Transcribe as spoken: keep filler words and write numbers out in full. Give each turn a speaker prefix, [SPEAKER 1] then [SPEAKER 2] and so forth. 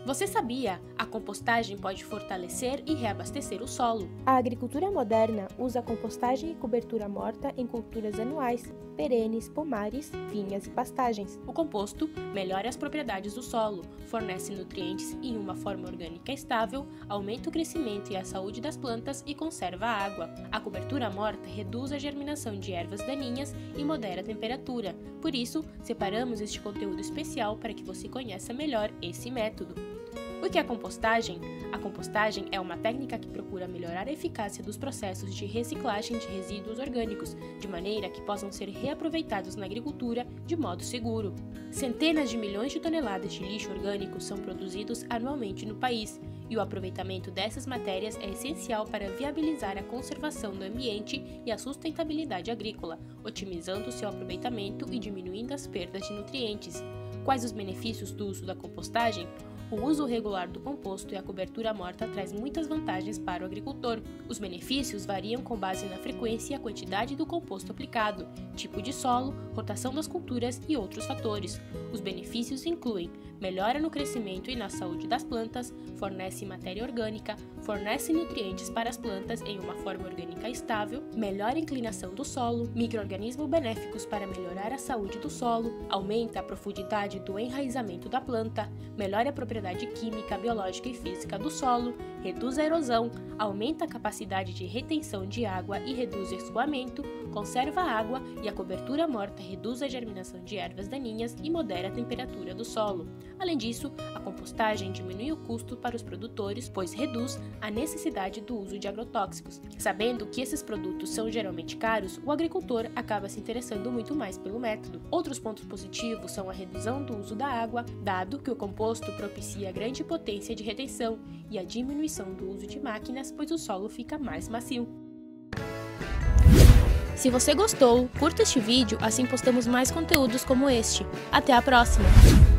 [SPEAKER 1] Você sabia? A compostagem pode fortalecer e reabastecer o solo.
[SPEAKER 2] A agricultura moderna usa compostagem e cobertura morta em culturas anuais, perenes, pomares, vinhas e pastagens.
[SPEAKER 1] O composto melhora as propriedades do solo, fornece nutrientes em uma forma orgânica estável, aumenta o crescimento e a saúde das plantas e conserva a água. A cobertura morta reduz a germinação de ervas daninhas e modera a temperatura. Por isso, separamos este conteúdo especial para que você conheça melhor esse método. O que é a compostagem? A compostagem é uma técnica que procura melhorar a eficácia dos processos de reciclagem de resíduos orgânicos, de maneira que possam ser reaproveitados na agricultura de modo seguro. Centenas de milhões de toneladas de lixo orgânico são produzidos anualmente no país, e o aproveitamento dessas matérias é essencial para viabilizar a conservação do ambiente e a sustentabilidade agrícola, otimizando seu aproveitamento e diminuindo as perdas de nutrientes. Quais os benefícios do uso da compostagem? O uso regular do composto e a cobertura morta traz muitas vantagens para o agricultor. Os benefícios variam com base na frequência e a quantidade do composto aplicado, tipo de solo, rotação das culturas e outros fatores. Os benefícios incluem melhora no crescimento e na saúde das plantas, fornece matéria orgânica, fornece nutrientes para as plantas em uma forma orgânica estável, melhora a inclinação do solo, micro-organismos benéficos para melhorar a saúde do solo, aumenta a profundidade do enraizamento da planta, melhora a propriedade química, biológica e física do solo, reduz a erosão, aumenta a capacidade de retenção de água e reduz o escoamento, conserva a água e a cobertura morta reduz a germinação de ervas daninhas e modera a temperatura do solo. Além disso, a compostagem diminui o custo para os produtores, pois reduz a necessidade do uso de agrotóxicos. Sabendo que esses produtos são geralmente caros, o agricultor acaba se interessando muito mais pelo método. Outros pontos positivos são a redução do uso da água, dado que o composto propicia grande potência de retenção, e a diminuição do uso de máquinas, pois o solo fica mais macio. Se você gostou, curta este vídeo, assim postamos mais conteúdos como este. Até a próxima!